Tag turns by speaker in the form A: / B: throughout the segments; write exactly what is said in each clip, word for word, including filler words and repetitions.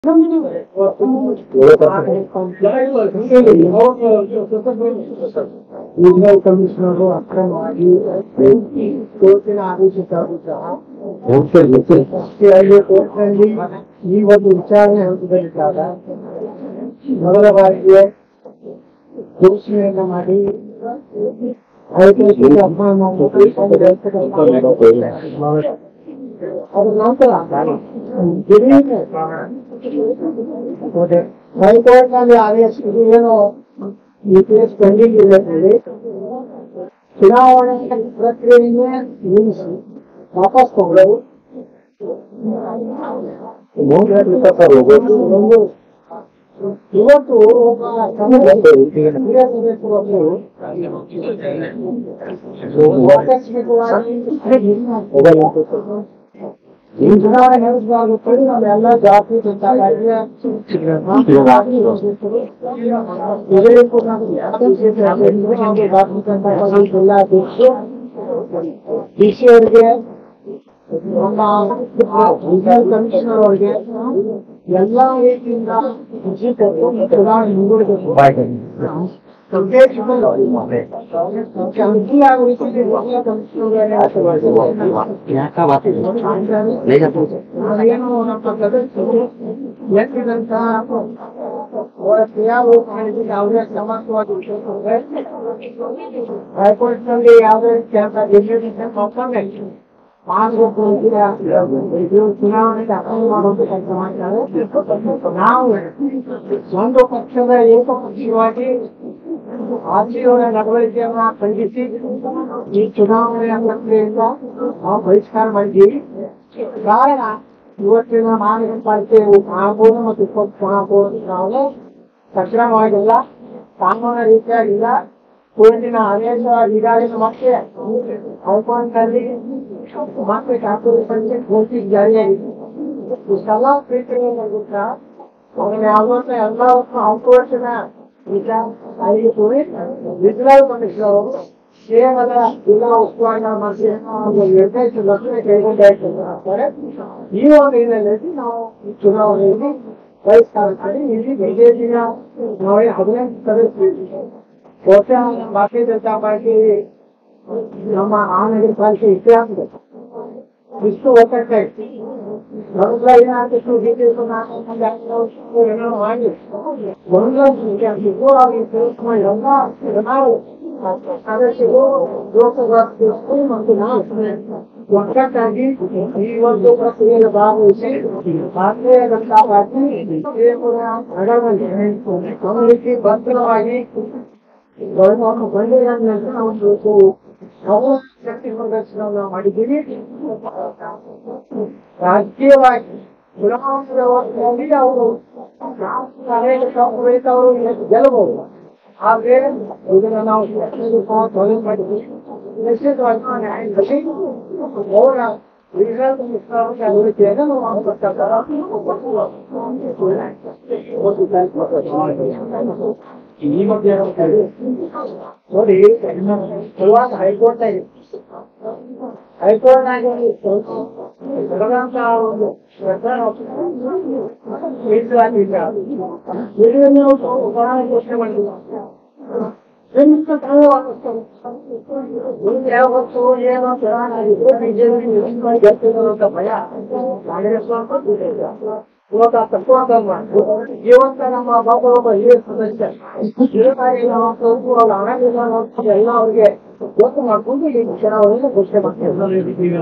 A: Regional commissioner ಅಕ್ರಮವಾಗಿ ಕೋರ್ಟಿನ ಆದೇಶಕ್ಕಾಗಿ ಸಹ ಕೋರ್ಟ್ನಲ್ಲಿ ಈ ಒಂದು ವಿಚಾರಣೆ ಹಂತದಲ್ಲಿದ್ದಾಗ ಮೊದಲ ಬಾರಿಗೆ ಘೋಷಣೆಯನ್ನ ಮಾಡಿ ಅದ್ರ ನಂತರ ಹೈಕೋರ್ಟ್ ನಲ್ಲಿ ಆದೇಶ ಇದು ಏನು ಈ ಕೇಸ್ ಪೆಂಡಿಂಗ್ ಇದೆ ಹೇಳಿ ಚುನಾವಣೆ ಪ್ರಕ್ರಿಯೆಯನ್ನೇ ನಿಲ್ಲಿಸಿ ವಾಪಸ್ ತಗೊಳ್ಳೋದು ಇವತ್ತು ಒಬ್ಬ ಆಕಸ್ಮಿಕವಾಗಿ ಈ ಚುನಾವಣೆ ನಡೆಸಬೇಕಾಗುತ್ತೆ ನಮ್ಮೆಲ್ಲ ಜಾತಿ ಡಿಸಿ ಅವರಿಗೆ ನಮ್ಮ ರೀಜನಲ್ ಕಮಿಷನರ್ ಅವರಿಗೆ ಎಲ್ಲಾ ರೀತಿಯಿಂದ ಚುನಾವಣೆ ಮುಂದೂಡಬೇಕು ಏನು ನಮ್ಮ ಸದಸ್ಯರು ಎತ್ತಿದಂತ ಅವರ ಕ್ರಿಯಾಲೋಪಗಳಿಗೆ ಯಾವುದೇ ಸಮರ್ಥವಾಗಿ ಹೈಕೋರ್ಟ್ ನಲ್ಲಿ ಯಾವುದೇ ಮಾಡಬೇಕು ಚುನಾವಣೆಗೆ ಅಪ್ಲೈ ಮಾಡುವಂತ ಕೆಲಸ ಮಾಡ್ತಾರೆ. ನಾವು ಒಂದು ಪಕ್ಷದ ಏಕಪಕ್ಷೀಯವಾಗಿ ಆರ್ಜಿಯವರ ನಡವಳಿಕೆಯನ್ನ ಖಂಡಿಸಿ ಈ ಚುನಾವಣೆಯ ಪ್ರಕ್ರಿಯೆಯಿಂದ ನಾವು ಬಹಿಷ್ಕಾರ ಮಾಡಿದ್ದೀವಿ. ಕಾರಣ ಇವತ್ತಿನ ಮಹಾನಗರ ಪಾಲಿಕೆ ಮಹಾಪೌರ ಮತ್ತು ಉಪ ಮಹಾಪೌರ ಚುನಾವಣೆ ಸಕ್ರಮವಾಗಿಲ್ಲ, ಕಾನೂನು ರೀತಿಯಾಗಿಲ್ಲ. ಕೋರ್ಟಿನ ಆದೇಶ ಈಗಾಗಲೇ ಮತ್ತೆ ಹೈಕೋರ್ಟ್ ನಲ್ಲಿ ಮತ್ತೆ ಕಾನೂನು ಕೋರ್ಟಿಗೆ ಜಾರಿಯಾಗಿದೆ. ಇಷ್ಟೆಲ್ಲ ಪ್ರಕ್ರಿಯೆಯನ್ನು ಅವನ ಯಾವತ್ತ ಎಲ್ಲ ಹೈಕೋರ್ಟಿನ ರೀಜನಲ್ ಕಮಿಷನರ್ ಅವರು ಕೇವಲ ಜಿಲ್ಲಾ ಉಸ್ತುವಾರಿ ಮಂತ್ರಿ ನಿರ್ದೇಶ ಲಕ್ಷಣ ಕೈಗೊಂಡಿದ್ದಾರೆ. ಈ ಒಂದು ಹಿನ್ನೆಲೆಯಲ್ಲಿ ನಾವು ಈ ಚುನಾವಣೆಯಲ್ಲಿ ಬಹಿಷ್ಕಾರ ಮಾಡಿ ಇಲ್ಲಿ ಬಿಜೆಪಿಯ ನಾವೇ ಹದಿನೆಂಟು ಸದಸ್ಯರು ಬಹುಶಃ ಭಾರತೀಯ ಜನತಾ ಪಾರ್ಟಿ ನಮ್ಮ ಮಹಾನಗರ ಪಾಲಿಕೆ ಇತಿಹಾಸದ ಇಷ್ಟು ಒತ್ತಡಕ್ಕೆ ಮೊದಲ ಏನಾಗ್ತಿತ್ತು ಬಿಜೆಪಿ ಮಾಡಿ ಒಂದು ಎಲ್ಲ ಸದಸ್ಯರು ಲೋಕಸಭಾ ಮತ್ತು ನಾವು ಒಗ್ಗಟ್ಟಾಗಿ ಈ ಒಂದು ಪ್ರಕ್ರಿಯೆಯಲ್ಲಿ ಭಾಗವಹಿಸಿ ಭಾರತೀಯ ಜನತಾ ಪಾರ್ಟಿ ನಡವಳಿಕೆ ನಮ್ಮ ರೀತಿ ಭದ್ರವಾಗಿ ಬಂದಿರೋದ್ರಿಂದ ನಾವು ನಾವು ಶಕ್ತಿ ಪ್ರದರ್ಶನವನ್ನು ಮಾಡಿದ್ದೀವಿ. ರಾಜಕೀಯವಾಗಿ ಚುನಾವಣಾ ವ್ಯವಸ್ಥೆಯಲ್ಲಿ ಅವರು ಅನೇಕ ತಪ್ಪು ರೈತವರು ಗೆಲ್ಲಬಹುದು. ಆದ್ರೆ ಇದನ್ನ ನಾವು ತೊಲಗಿ ಮಾಡಿದ್ದೀವಿ. ನಿಶ್ಚಿತವಾಗಿ ಅವರ ರೀಜನಲ್ ಕಮಿಷನರ್ ಅಭಿವೃದ್ಧಿಯನ್ನು ನಾವು ಈ ಮಧ್ಯೆ ನೋಡಿ ಕೆಲವಾದ ಹೈಕೋರ್ಟ್ ಆಗಿದೆ. ಹೈಕೋರ್ಟ್ ಆಗಿ ನಡೆದಂತ ಒಂದು ಘೋಷಣೆ ಮಾಡಿಲ್ಲ. ಯಾವತ್ತು ಏನೋ ಚೆನ್ನಾಗಿದ್ರು ಬಿಜೆಪಿ ಗೆಲ್ತಿರೋಂತ ಭಯ ಕಾಂಗ್ರೆಸ್ ಇವತ್ತು ಆ ತತ್ವ ಜೀವಂತ ನಮ್ಮ ಬಾಬಾ ಒಬ್ಬ ಹಿರಿಯ ಸದಸ್ಯ ಎಲ್ಲ ಅವ್ರಿಗೆ ಗೊತ್ತು ಮಾಡ್ಕೊಂಡು ಈ ಚುನಾವಣೆಯನ್ನು ಘೋಷಣೆ ಮಾಡ್ತೀವಿ.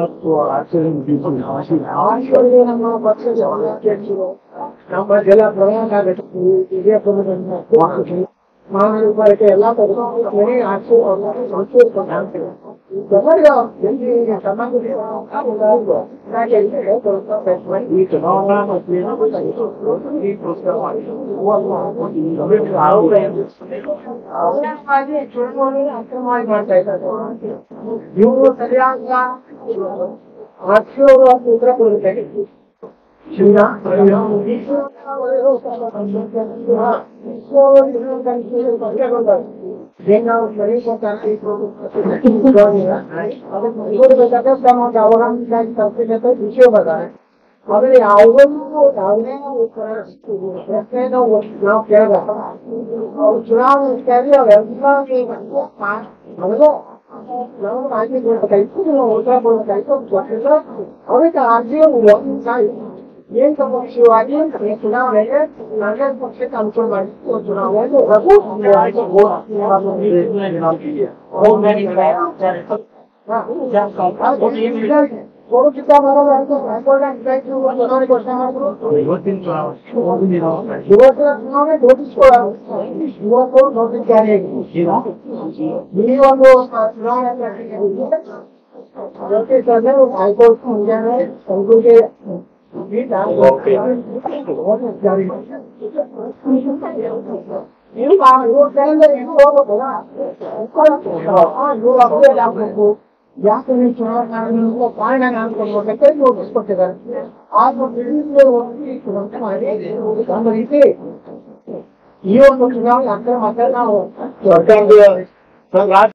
A: ನಮ್ಮ ಪಕ್ಷದ ನಮ್ಮ ಜಲ ಪ್ರಧಾನ ವಿಜಯಪುರದ ಮಹಾನಗರ ಪಾಲಿಕೆ ಎಲ್ಲ ಮನೆ ಆಚೆ ಸಂಶೋಧನೆ ಈ ಚುನಾವಣಾ ಚುನಾವಣೆ ಅಕ್ರಮವಾಗಿ ಮಾಡ್ತಾ ಇದ್ದಾರೆ. ಇವರು ಸರಿಯಾದ ರಾಜಕೀಯವರು ಅಂತ ಉತ್ತರ ಕೊಡುತ್ತಾರೆ. ಅವಗಾಹನೆ ವಿಷಯ ಬರ್ತಾರೆ. ಆಮೇಲೆ ಯಾವುದನ್ನು ಯಾವುದೇ ಪ್ರಶ್ನೆಯನ್ನು ನಾವು ಕೇಳಿದಾಗ ಅವ್ರು ಚುನಾವಣೆ ವಿಚಾರಿ ಅವೆಲ್ಲ ಮೊದಲು ನಾವು ಮಾಹಿತಿ ಕೊಡ್ಬೇಕಾಯ್ತು ಉತ್ತರ ಕೊಡ್ಬೇಕಾಯ್ತು ಗೊತ್ತಿಲ್ಲ ಅದಕ್ಕೆ ಅರ್ಜಿಯ ಒಂದು ಸಾಯಿ ಏನ್ ಪಕ್ಷವಾಗಿ ಚುನಾವಣೆಗೆ ಕಾಂಗ್ರೆಸ್ ಪಕ್ಷಕ್ಕೆ ಅನುಕೂಲ ಮಾಡಿ ಚುನಾವಣೆ ಇವತ್ತಿನ ಚುನಾವಣೆ ನೋಟಿಸ್ಕೊಳ್ಳೋದು ಇವತ್ತು ನೋಟಿಸ್ ಜಾರಿಯಾಗಿದೆ ಈ ಒಂದು ಚುನಾವಣೆ ನೋಟಿಸ್ ಅಂದ್ರೆ ಹೈಕೋರ್ಟ್ ಮುಂಜಾನೆ ಸಂಘಕ್ಕೆ ನೀವು ಹೋಗ್ಬೇಕು ಯಾಕೆ ನೀವು ಚುನಾವಣಾ ಕಾರಣ ಅನ್ಕೊಂಡ್ಬೇಕಂತ ನೋಟಿಸ್ ಕೊಟ್ಟಿದ್ದಾರೆ ಆ ನೋಟಿಸ್ ಮಾಡಿ ಒಂದು ರೀತಿ ಈ ಒಂದು ಚುನಾವಣೆ ಅಂತ ಮಾತ್ರ ನಾವು